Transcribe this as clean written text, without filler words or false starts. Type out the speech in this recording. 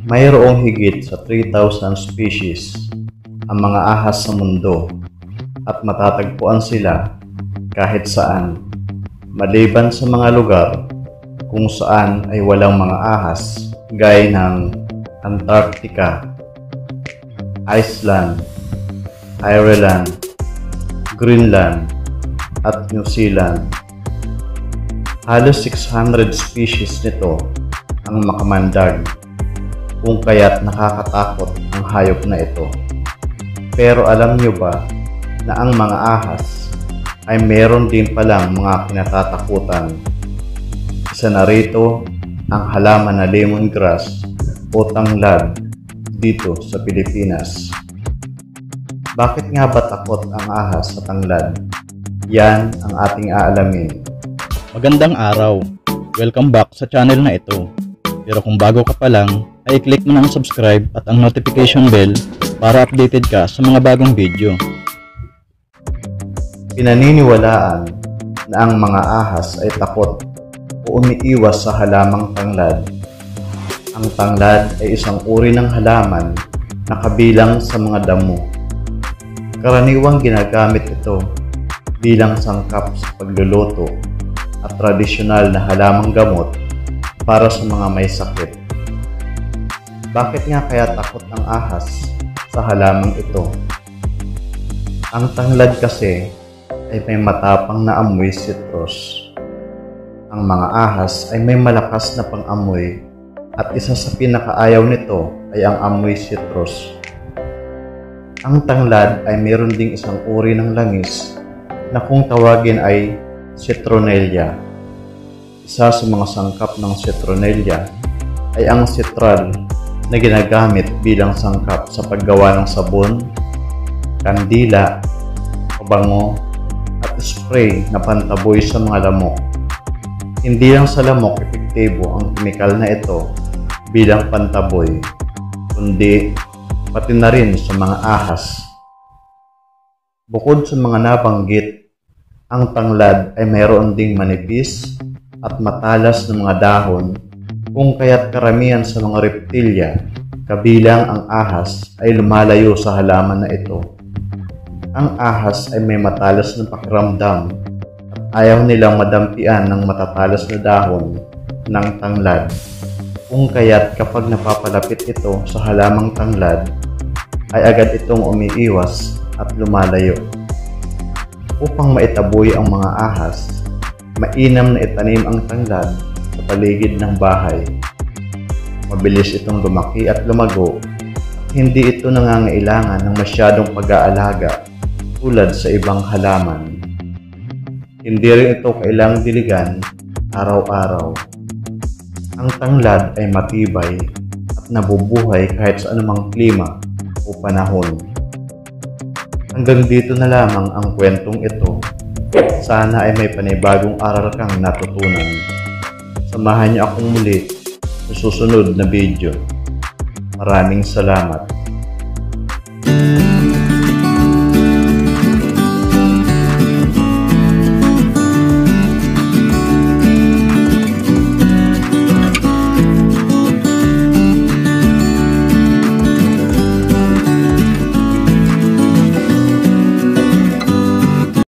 Mayroong higit sa 3,000 species ang mga ahas sa mundo at matatagpuan sila kahit saan, maliban sa mga lugar kung saan ay walang mga ahas gaya ng Antarctica, Iceland, Ireland, Greenland at New Zealand. Halos 600 species nito ang makamandag, kung kaya't nakakatakot ang hayop na ito. Pero alam nyo ba na ang mga ahas ay meron din palang mga kinatatakutan? Isa na rito ang halaman na lemongrass o tanglad dito sa Pilipinas. Bakit nga ba takot ang ahas sa tanglad? Yan ang ating aalamin. Magandang araw! Welcome back sa channel na ito. Pero kung bago ka pa lang, ay click mo na ang subscribe at ang notification bell para updated ka sa mga bagong video. Pinaniniwalaan na ang mga ahas ay takot o umiiwas sa halamang tanglad. Ang tanglad ay isang uri ng halaman na kabilang sa mga damo. Karaniwang ginagamit ito bilang sangkap sa pagluluto at tradisyonal na halamang gamot para sa mga may sakit. Bakit nga kaya takot ang ahas sa halamang ito? Ang tanglad kasi ay may matapang na amoy citrus. Ang mga ahas ay may malakas na pang-amoy at isa sa pinakaayaw nito ay ang amoy citrus. Ang tanglad ay meron ding isang uri ng langis na kung tawagin ay Citronella. Isa sa mga sangkap ng Citronella ay ang citral na ginagamit bilang sangkap sa paggawa ng sabon, kandila, pabango, at spray na pantaboy sa mga lamok. Hindi lang sa lamok epektibo ang kemikal na ito bilang pantaboy, kundi pati na rin sa mga ahas. Bukod sa mga nabanggit, ang tanglad ay mayroon ding manipis at matalas na mga dahon, kung kaya't karamihan sa mga reptilya, kabilang ang ahas, ay lumalayo sa halaman na ito. Ang ahas ay may matalas na pakiramdam at ayaw nilang madampian ng matatalas na dahon ng tanglad, kung kaya't kapag napapalapit ito sa halamang tanglad, ay agad itong umiiwas at lumalayo. Upang maitaboy ang mga ahas, mainam na itanim ang tanglad sa paligid ng bahay. Mabilis itong lumaki at lumago at hindi ito nangangailangan ng masyadong pag-aalaga tulad sa ibang halaman. Hindi rin ito kailangang diligan araw-araw. Ang tanglad ay matibay at nabubuhay kahit sa anumang klima o panahon. Hanggang dito na lamang ang kwentong ito. Sana ay may panibagong aral kang natutunan. Samahan niyo akong muli sa susunod na video. Maraming salamat.